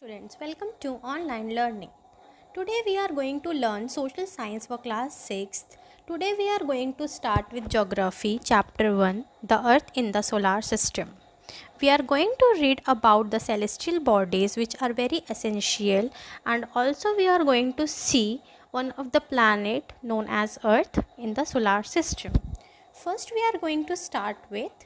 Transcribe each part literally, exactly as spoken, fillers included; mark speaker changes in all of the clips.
Speaker 1: Students, welcome to online learning. Today we are going to learn social science for class sixth. Today we are going to start with geography chapter one, the earth in the solar system. We are going to read about the celestial bodies which are very essential, and also we are going to see one of the planet known as earth in the solar system. First we are going to start with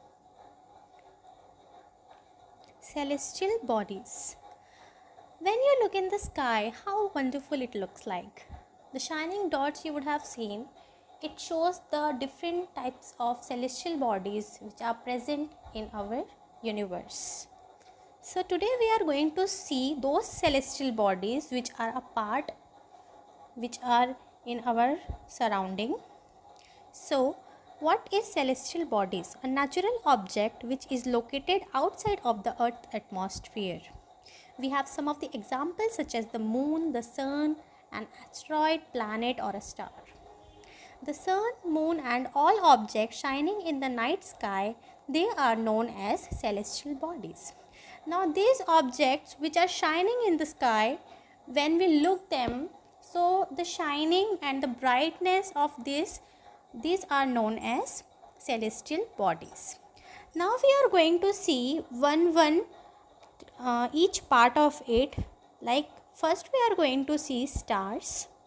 Speaker 1: celestial bodies. When you look in the sky, how wonderful it looks like. The shining dots you would have seen, it shows the different types of celestial bodies which are present in our universe. So today we are going to see those celestial bodies which are a part, which are in our surrounding. So what is celestial bodies? A natural object which is located outside of the Earth's atmosphere. We have some of the examples such as the moon, the sun, an asteroid, planet or a star. The sun, moon and all objects shining in the night sky, they are known as celestial bodies. Now these objects which are shining in the sky, when we look them, so the shining and the brightness of this, these are known as celestial bodies. Now we are going to see one one Uh, each part of it. Like first we are going to see stars.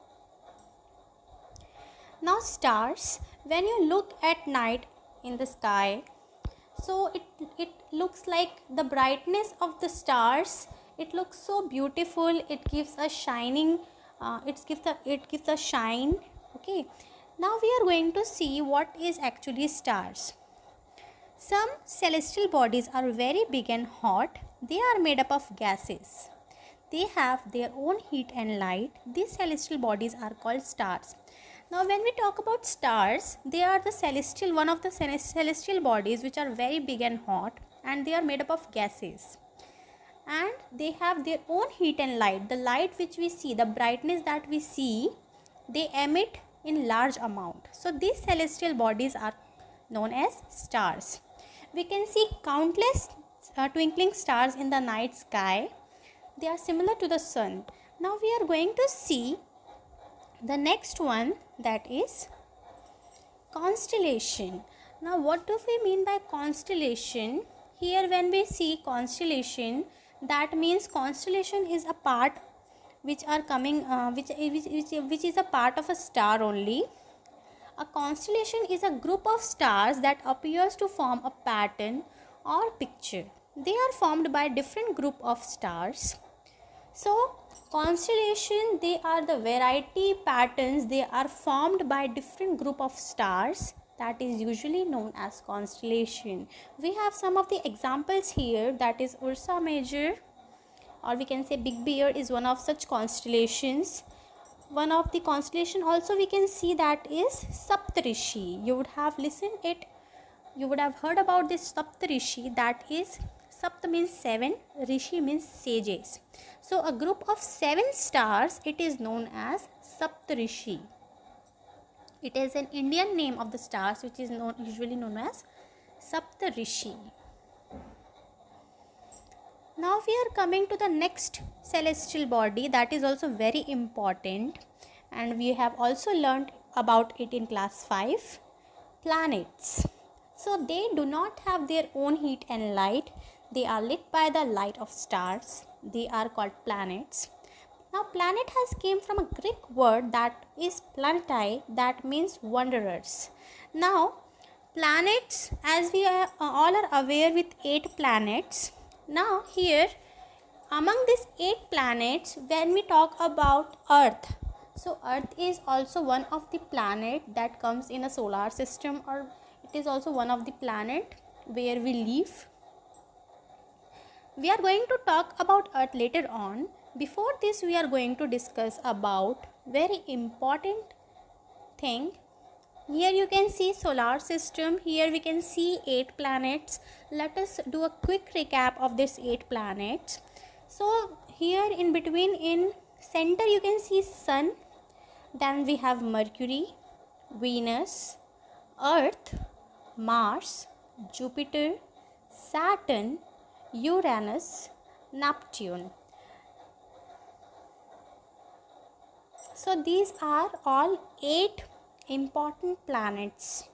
Speaker 1: Now stars, when you look at night in the sky, so it it looks like the brightness of the stars, it looks so beautiful, it gives a shining uh, it gives a it gives a shine. Okay, now we are going to see what is actually stars. Some celestial bodies are very big and hot. They are made up of gases. They have their own heat and light. These celestial bodies are called stars. Now when we talk about stars, they are the celestial, one of the celestial bodies which are very big and hot, and they are made up of gases. And they have their own heat and light. The light which we see, the brightness that we see, they emit in large amount. So these celestial bodies are known as stars. We can see countless uh, twinkling stars in the night sky. They are similar to the sun. Now we are going to see the next one, that is constellation. Now what do we mean by constellation? Here when we see constellation, that means constellation is a part which are coming uh, which, which, which, which is a part of a star only. A constellation is a group of stars that appears to form a pattern or picture. They are formed by different group of stars. So constellation, they are the variety patterns, they are formed by different group of stars, that is usually known as constellation. We have some of the examples here, that is Ursa Major, or we can say Big Bear is one of such constellations. One of the constellation also we can see, that is Saptarishi. You would have listened it, you would have heard about this Saptarishi, that is Sapt means seven, Rishi means sages. So a group of seven stars, it is known as Saptarishi. It is an Indian name of the stars which is known, usually known as Saptarishi. Now we are coming to the next celestial body, that is also very important, and we have also learned about it in class five, planets. So they do not have their own heat and light. They are lit by the light of stars. They are called planets. Now planet has came from a Greek word that is planetai, that means wanderers. Now planets, as we are all are aware with eight planets. Now here among these eight planets, when we talk about Earth, so Earth is also one of the planet that comes in a solar system, or it is also one of the planet where we live. We are going to talk about Earth later on. Before this we are going to discuss about very important thing. Here you can see solar system. Here we can see eight planets. Let us do a quick recap of these eight planets. So here in between, in center, you can see Sun. Then we have Mercury, Venus, Earth, Mars, Jupiter, Saturn, Uranus, Neptune. So these are all eight important planets.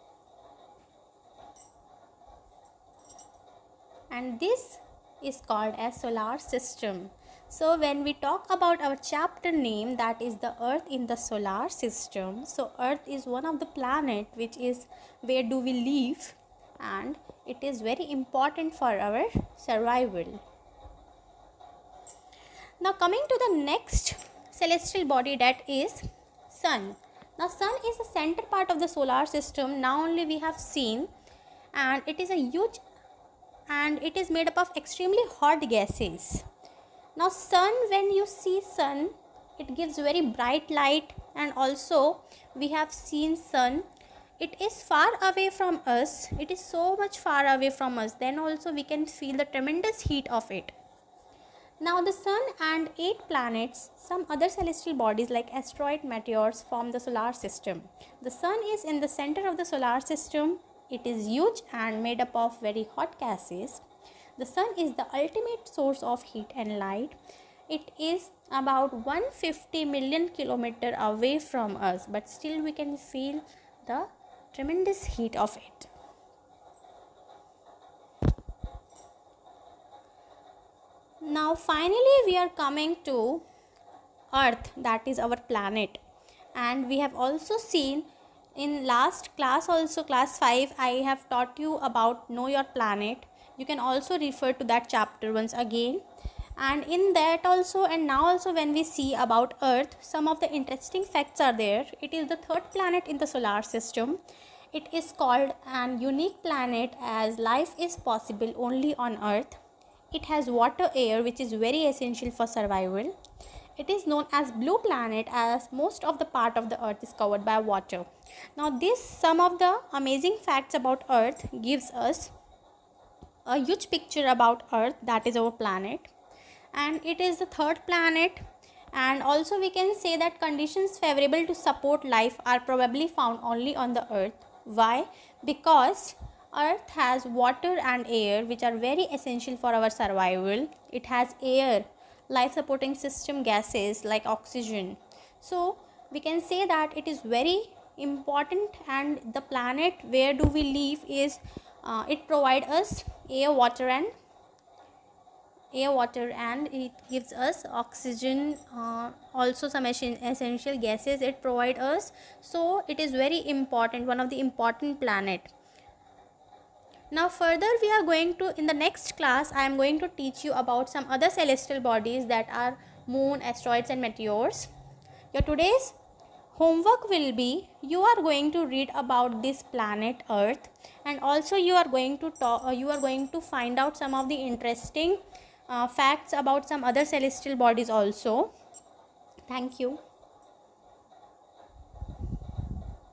Speaker 1: And this is called as solar system. So when we talk about our chapter name, that is the Earth in the solar system. So Earth is one of the planet which is where do we live, and it is very important for our survival. Now coming to the next celestial body, that is Sun. Now Sun is the center part of the solar system. Now only we have seen, and it is a huge and it is made up of extremely hot gases. Now sun, when you see sun, it gives very bright light, and also we have seen sun, it is far away from us, it is so much far away from us, then also we can feel the tremendous heat of it. Now the sun and eight planets, some other celestial bodies like asteroid, meteors form the solar system. The sun is in the center of the solar system. It is huge and made up of very hot gases. The sun is the ultimate source of heat and light. It is about one hundred fifty million kilometers away from us, but still we can feel the tremendous heat of it. Now finally we are coming to Earth, that is our planet, and we have also seen in last class, also class five, I have taught you about Know Your Planet. You can also refer to that chapter once again, and in that also, and now also when we see about Earth, some of the interesting facts are there. It is the third planet in the solar system. It is called an unique planet as life is possible only on Earth. It has water, air, which is very essential for survival. It is known as blue planet as most of the part of the Earth is covered by water. Now this, some of the amazing facts about Earth gives us a huge picture about Earth, that is our planet, and it is the third planet. And also we can say that conditions favorable to support life are probably found only on the Earth. Why? Because Earth has water and air, which are very essential for our survival. It has air, life supporting system gases like oxygen. So we can say that it is very important, and the planet where do we live is uh, it provides us air, water and air water and it gives us oxygen, uh, also some essential gases it provides us. So it is very important, one of the important planet. Now further we are going to, in the next class I am going to teach you about some other celestial bodies, that are moon, asteroids and meteors. Your today's homework will be, you are going to read about this planet Earth, and also you are going to talk, uh, you are going to find out some of the interesting uh, facts about some other celestial bodies also. Thank you.